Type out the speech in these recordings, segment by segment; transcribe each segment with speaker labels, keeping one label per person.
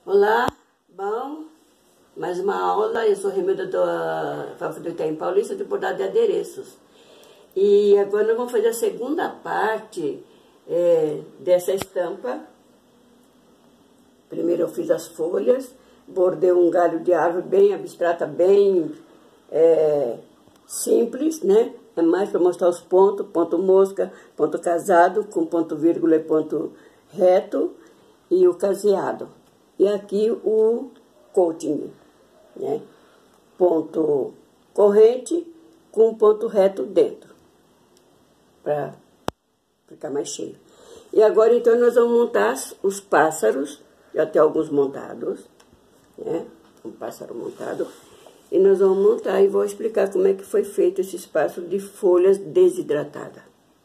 Speaker 1: Olá, bom, mais uma aula. Eu sou Remilda da Faculdade do Itaim Paulista de bordado de adereços. E agora nós vamos fazer a segunda parte dessa estampa. Primeiro eu fiz as folhas, bordei um galho de árvore bem abstrata, bem simples, né? É mais para mostrar os pontos, ponto mosca, ponto casado, com ponto vírgula e ponto reto, e o caseado. E aqui o coating, né? Ponto corrente com ponto reto dentro, para ficar mais cheio. E agora, então, nós vamos montar os pássaros, já tem alguns montados, né? Um pássaro montado. E nós vamos montar e vou explicar como é que foi feito esse espaço de folhas desidratadas.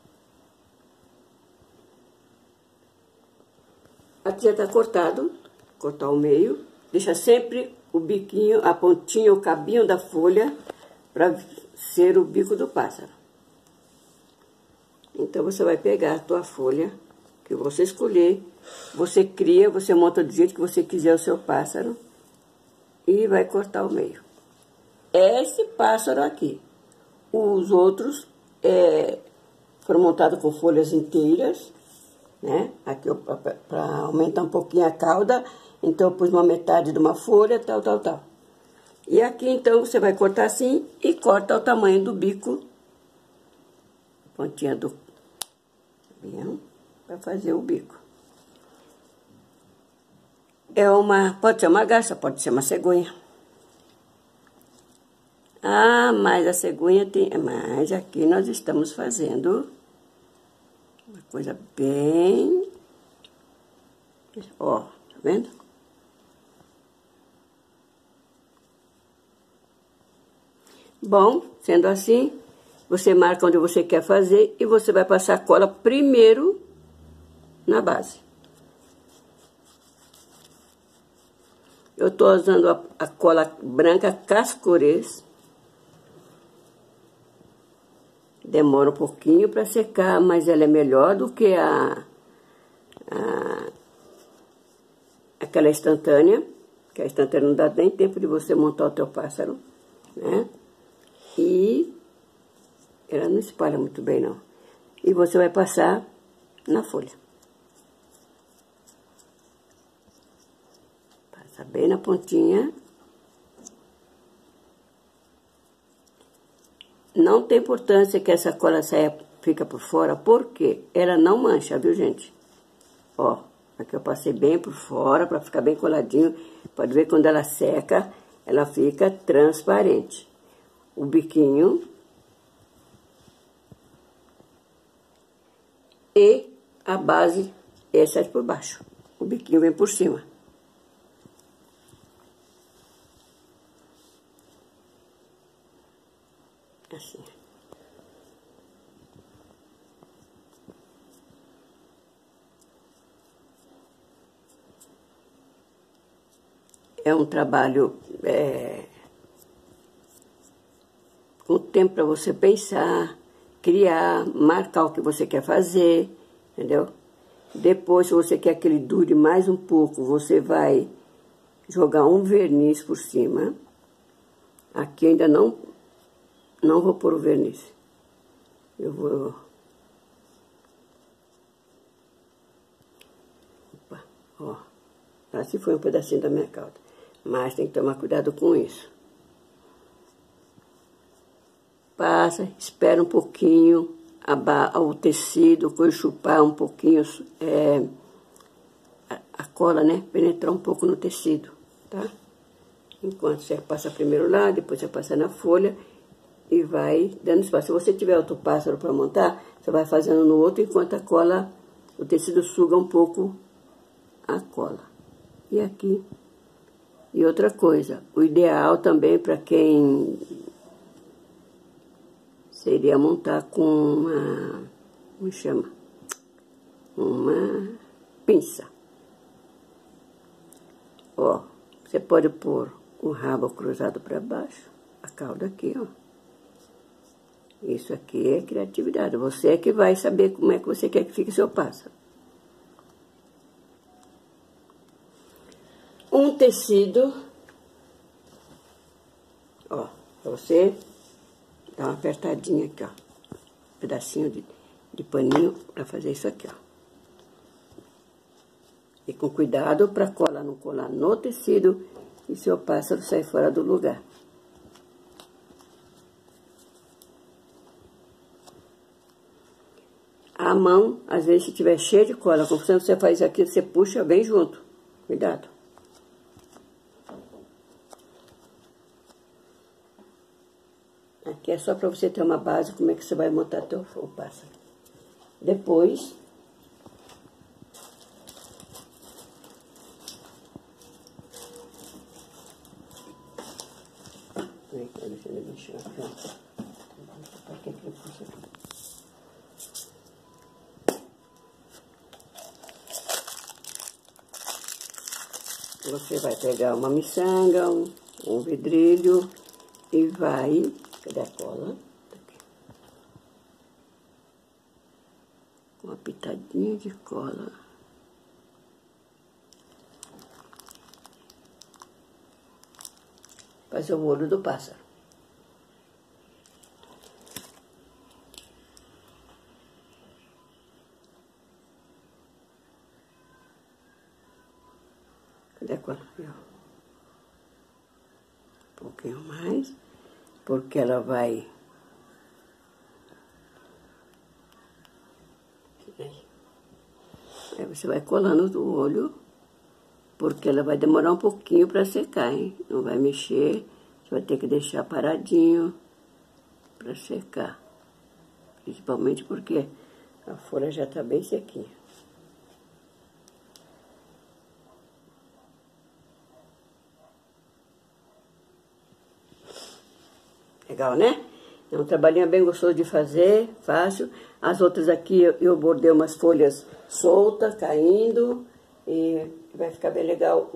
Speaker 1: Aqui já está cortado, cortar o meio. Deixa sempre o biquinho, a pontinha, o cabinho da folha para ser o bico do pássaro. Então, você vai pegar a tua folha que você escolher, você cria, você monta do jeito que você quiser o seu pássaro e vai cortar o meio. Esse pássaro aqui. Os outros foram montados com folhas inteiras, né? Aqui para aumentar um pouquinho a cauda, então eu pus uma metade de uma folha, tal. E aqui então você vai cortar assim e corta o tamanho do bico, pontinha do caminhão, para fazer o bico. Pode ser uma garça, pode ser uma cegonha. Ah, mas a cegonha tem... Mas aqui nós estamos fazendo uma coisa bem... Ó, tá vendo? Bom, sendo assim, você marca onde você quer fazer e você vai passar a cola primeiro na base. Eu tô usando a cola branca Cascorês. Demora um pouquinho para secar, mas ela é melhor do que aquela instantânea, que a instantânea não dá nem tempo de você montar o teu pássaro, né? E ela não espalha muito bem, não. E você vai passar na folha. Passa bem na pontinha. Não tem importância que essa cola fica por fora, porque ela não mancha, viu, gente? Ó, aqui eu passei bem por fora, para ficar bem coladinho. Pode ver quando ela seca, ela fica transparente. O biquinho. E a base, essa é por baixo. O biquinho vem por cima. Assim. É um trabalho com tempo para você pensar, criar, marcar o que você quer fazer, entendeu? Depois, se você quer que ele dure mais um pouco, você vai jogar um verniz por cima. Aqui ainda não vou pôr o verniz. Eu vou... Opa, ó. Assim foi um pedacinho da minha cauda. Mas tem que tomar cuidado com isso. Passa, espera um pouquinho o tecido, coisa chupar um pouquinho a cola, né? Penetrar um pouco no tecido, tá? Enquanto você passa primeiro lá, depois você passa na folha e vai dando espaço. Se você tiver outro pássaro para montar, você vai fazendo no outro enquanto a cola, o tecido suga um pouco a cola. E aqui. E outra coisa, o ideal também para quem seria montar com uma, como chama? Uma pinça. Ó, você pode pôr o rabo cruzado para baixo, a cauda aqui, ó. Isso aqui é criatividade. Você é que vai saber como é que você quer que fique seu pássaro. um tecido, ó, pra você dar uma apertadinha aqui, ó. Um pedacinho de paninho pra fazer isso aqui, ó. E com cuidado pra cola não colar no tecido e seu pássaro sair fora do lugar. A mão, às vezes, se tiver cheia de cola, conforme você faz aqui, você puxa bem junto. Cuidado. Aqui é só para você ter uma base, como é que você vai montar teu pássaro. Depois, você vai pegar uma miçanga, um vidrilho e vai... Cadê a cola? Aqui. Uma pitadinha de cola. Fazer o olho do pássaro. Cadê a cola? Aqui, ó. Um pouquinho mais, porque ela vai... Aí você vai colando o olho, porque ela vai demorar um pouquinho para secar, hein? Não vai mexer, você vai ter que deixar paradinho para secar. Principalmente porque a folha já está bem sequinha. Legal, né? É um trabalhinho bem gostoso de fazer, fácil. As outras aqui eu bordei umas folhas soltas, caindo. E vai ficar bem legal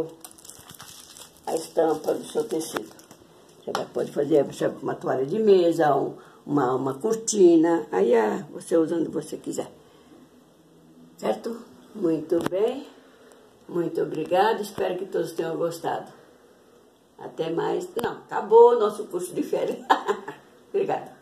Speaker 1: a estampa do seu tecido. Você pode fazer uma toalha de mesa, uma cortina. Aí você usa onde você quiser. Certo? Muito bem. Muito obrigada. Espero que todos tenham gostado. Até mais. Não, acabou o nosso curso de férias. Obrigada.